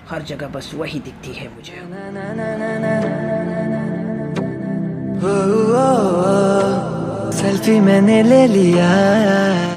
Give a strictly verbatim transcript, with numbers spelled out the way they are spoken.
हर जगह बस वही दिखती है मुझे। सेल्फी मैंने ले लिया।